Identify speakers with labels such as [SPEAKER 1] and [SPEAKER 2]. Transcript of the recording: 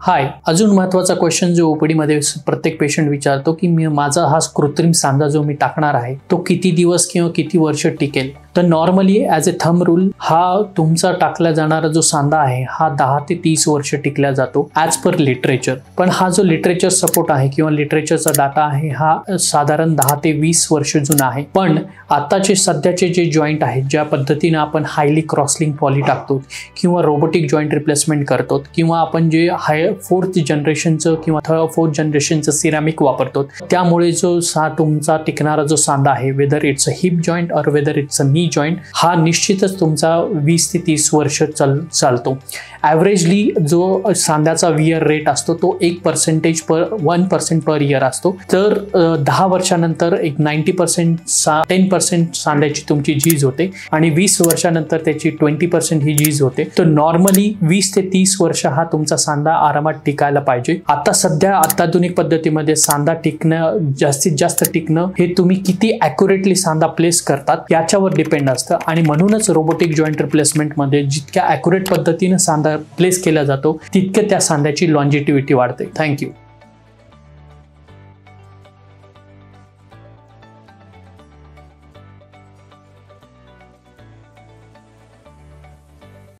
[SPEAKER 1] हाय, अजून महत्त्वाचा क्वेश्चन जो ओपीडी मध्ये प्रत्येक पेशंट विचारतो की माझा हा कृत्रिम सांधा जो मी टाकणार आहे तो किती दिवस किंवा किती वर्ष टिकेल। तर normally as a thumb rule हा तुमचा टाकला जाणारा जो सांधा आहे हा 10 ते 30 वर्ष टिकला जातो ॲज पर लिटरेचर। पण हा जो लिटरेचर सपोर्ट आहे किंवा लिटरेचरचा डाटा आहे हा साधारण 10 ते 20 वर्ष जुना आहे। पण आताचे सध्याचे जे जॉईंट आहेत ज्या पद्धतीने आपण हायली क्रॉसलिंक पॉली टाकतो किंवा रोबोटिक जॉईंट रिप्लेसमेंट करतो किंवा आपण जे फोर्थ जनरेशनचं किंवा फोर्थ जनरेशनचं सिरॅमिक वापरतो, त्यामुळे जो तुमचा टिकणारा जो सांधा आहे whether it's a hip joint और whether it's a knee joint हा निश्चितच तुमचा 20 ते 30 वर्ष चालतो। ॲव्हरेजली जो सांध्याचा वियर रेट असतो तो 1% पर इयर असतो। तर 10 वर्षानंतर एक 10% सांध्याची तुमची झीज होते आणि 20 वर्षानंतर त्याची 20% ही झीज होते। तर नॉर्मली 20 ते 30 वर्ष हा तुमचा सांधा आरामात टिकायला पाहिजे। आता सध्या अत्याधुनिक पद्धतीमध्ये सांधा टिकणं जास्तीत जास्त टिकणं हे तुम्ही किती ॲक्युरेटली सांधा प्लेस करतात याच्यावर डिपेंड असतं आणि म्हणूनच रोबोटिक जॉईंट रिप्लेसमेंट मध्ये जितक्या ॲक्युरेट पद्धतीने सांधा प्लेस केला जातो तितके त्या सांध्याची लॉन्जिटिव्हिटी वाढते। थँक्यू।